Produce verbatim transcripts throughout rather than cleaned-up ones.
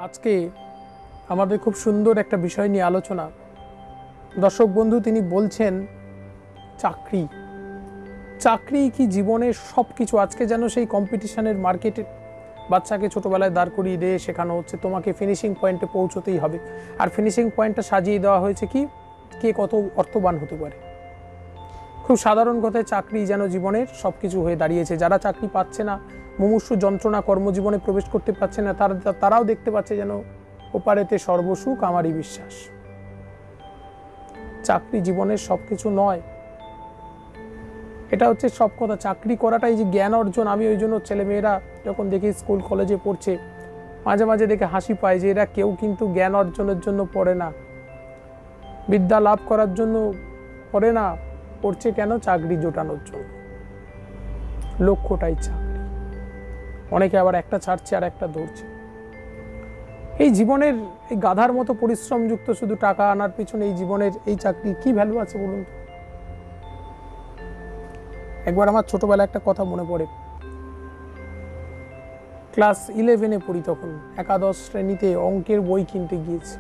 আজকে আমাদের খুব সুন্দর একটা বিষয় নিয়ে আলোচনা। দর্শক বন্ধু তিনি বলছেন চাকরি চাকরি কি জীবনের সব কিছু? আজকে যেন সেই কম্পিটিশনের মার্কেটে বাচ্চাকে ছোটোবেলায় দাঁড় করিয়ে দিয়ে শেখানো হচ্ছে তোমাকে ফিনিশিং পয়েন্টে পৌঁছতেই হবে, আর ফিনিশিং পয়েন্টটা সাজিয়ে দেওয়া হয়েছে কি কে কত অর্থবান হতে পারে। খুব সাধারণ কথায় চাকরি যেন জীবনের সব কিছু হয়ে দাঁড়িয়েছে। যারা চাকরি পাচ্ছে না, মুমূর্ষু যন্ত্রণা কর্মজীবনে প্রবেশ করতে পারছে না, তারা তারাও দেখতে পাচ্ছে যেন ওপারেতে সর্বসুখ আমারই বিশ্বাস। চাকরি জীবনের সব কিছু নয়, এটা হচ্ছে সব কথা। চাকরি করাটাই যে জ্ঞান অর্জন। আমি ওই জন্য ছেলেমেয়েরা যখন দেখি স্কুল কলেজে পড়ছে মাঝে মাঝে দেখে হাসি পায় যে এরা কেউ কিন্তু জ্ঞান অর্জনের জন্য পড়ে না, বিদ্যা লাভ করার জন্য পড়ে না, পড়ছে কেন? চাকরি জোটানোর জন্য। লক্ষ্যটাই চাকরি। অনেকে আবার একটা ছাড়ছে আর একটা ধরছে। এই জীবনের এই গাধার মতো পরিশ্রমযুক্ত শুধু টাকা আনার পিছনে এই জীবনের এই চাকরির কি ভ্যালু আছে বলুন তো? একবার আমার ছোটবেলা একটা কথা মনে পড়ে। ক্লাস ইলেভেনে পড়ি তখন, একাদশ শ্রেণীতে অঙ্কের বই কিনতে গিয়েছি।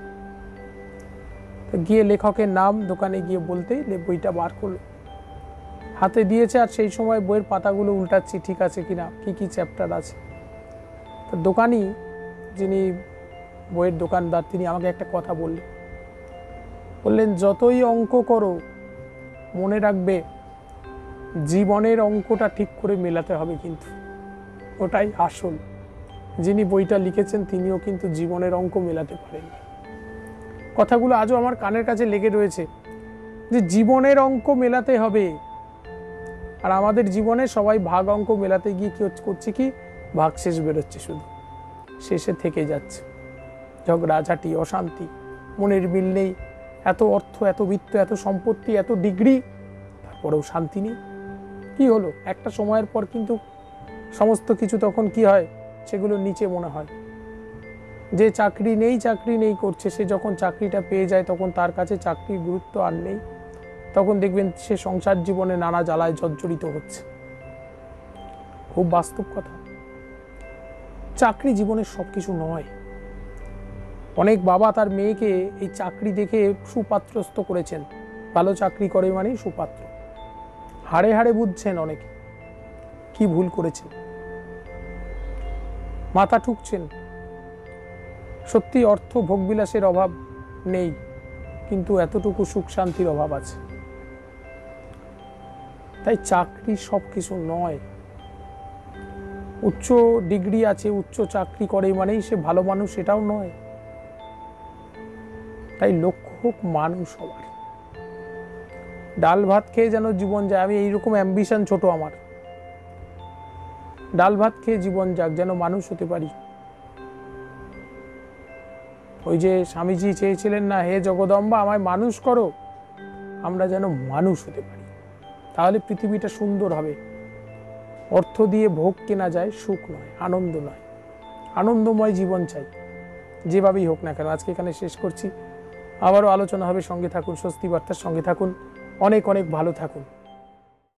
গিয়ে লেখকের নাম দোকানে গিয়ে বলতেই বইটা বার করলো, হাতে দিয়েছে, আর সেই সময় বইয়ের পাতাগুলো উল্টাচ্ছি ঠিক আছে কিনা, কি কি চ্যাপ্টার আছে। তো দোকানি, যিনি বইয়ের দোকানদার, তিনি আমাকে একটা কথা বললেন। বললেন যতই অঙ্ক করো মনে রাখবে জীবনের অঙ্কটা ঠিক করে মেলাতে হবে, কিন্তু ওটাই আসল। যিনি বইটা লিখেছেন তিনিও কিন্তু জীবনের অঙ্ক মেলাতে পারেন। কথাগুলো আজও আমার কানের কাছে লেগে রয়েছে যে জীবনের অঙ্ক মেলাতে হবে। আর আমাদের জীবনে সবাই ভাগ অঙ্ক মেলাতে গিয়ে কি করছে, কি ভাগশেষ বেরোচ্ছে, শুধু শেষে থেকে যাচ্ছে ঝগড়াঝাটি, অশান্তি, মনের মিল নেই। এত অর্থ, এত বৃত্ত, এত সম্পত্তি, এত ডিগ্রি, তারপরেও শান্তি নেই। কি হলো? একটা সময়ের পর কিন্তু সমস্ত কিছু তখন কি হয়, সেগুলো নিচে মনে হয়। যে চাকরি নেই চাকরি নেই করছে, সে যখন চাকরিটা পেয়ে যায় তখন তার কাছে চাকরির গুরুত্ব আর নেই। তখন দেখবেন সে সংসার জীবনে নানা জ্বালায় জর্জরিত হচ্ছে। খুব বাস্তব কথা। চাকরি জীবনের সব কিছু নয়। অনেক বাবা তার মেয়েকে এই চাকরি দেখে সুপাত্রস্থ করেছেন। ভালো চাকরি করে মানে সুপাত্র। হাড়ে হাড়ে বুঝছেন অনেকে কি ভুল করেছেন, মাথা ঠুকছেন। সত্যি অর্থ ভোগবিলাসের অভাব নেই, কিন্তু এতটুকু সুখ শান্তির অভাব আছে। তাই চাকরি সব কিছু নয়। উচ্চ ডিগ্রি আছে, উচ্চ চাকরি করে মানেই সে ভালো মানুষ, এটাও নয়। তাই লক্ষ্য হোক মানুষ হওয়ার। ডাল ভাত খেয়ে যেন জীবন যায়, আমি এইরকম অ্যাম্বিশন ছোট আমার। ডাল ভাত খেয়ে জীবন যাক, যেন মানুষ হতে পারি। ওই যে স্বামীজি চেয়েছিলেন না, হে জগদম্বা আমায় মানুষ করো, আমরা যেন মানুষ হতে পারি। তাহলে পৃথিবীটা সুন্দর হবে। অর্থ দিয়ে ভোগ কেনা যায়, সুখ নয়, আনন্দ নয়। আনন্দময় জীবন চাই, যেভাবেই হোক না কেন। আজকে এখানে শেষ করছি, আবারও আলোচনা হবে। সঙ্গে থাকুন, স্বস্তি বার্তার সঙ্গে থাকুন। অনেক অনেক ভালো থাকুন।